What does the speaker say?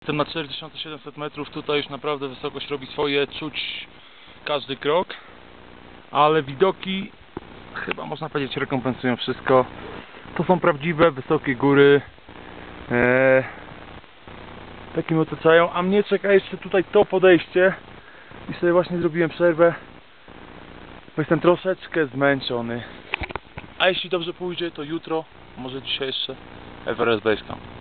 Jestem na 4700 metrów, tutaj już naprawdę wysokość robi swoje, czuć każdy krok, ale widoki chyba można powiedzieć rekompensują wszystko. To są prawdziwe, wysokie góry, takie mnie otaczają, a mnie czeka jeszcze tutaj to podejście i sobie właśnie zrobiłem przerwę, bo jestem troszeczkę zmęczony. A jeśli dobrze pójdzie, to jutro, może dzisiaj jeszcze Everest Base Camp.